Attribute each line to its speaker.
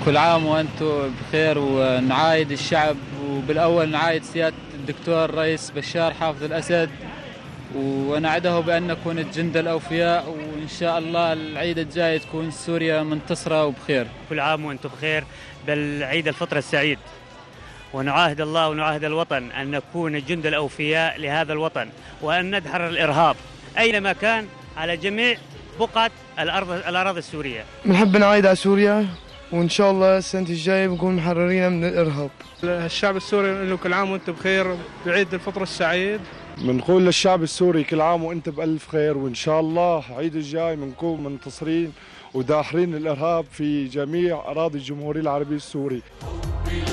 Speaker 1: كل عام وأنتم بخير، ونعايد الشعب، وبالأول نعايد سيادة الدكتور الرئيس بشار حافظ الأسد، ونعده بأن نكون الجند الأوفياء، وإن شاء الله العيد الجاي تكون سوريا منتصرة وبخير.
Speaker 2: كل عام وأنتم بخير بالعيد الفطر السعيد، ونعاهد الله ونعاهد الوطن أن نكون الجند الأوفياء لهذا الوطن، وأن ندحر الإرهاب أينما كان على جميع بقعة الأراضي السورية.
Speaker 3: بنحب نعايد على سوريا، وإن شاء الله السنة الجاية بنكون محررين من الإرهاب.
Speaker 4: الشعب السوري له كل عام وأنتم بخير بعيد الفطر السعيد.
Speaker 5: بنقول للشعب السوري كل عام وأنت بألف خير، وإن شاء الله عيد الجاي بنكون منتصرين وداحرين الإرهاب في جميع أراضي الجمهورية العربية السورية.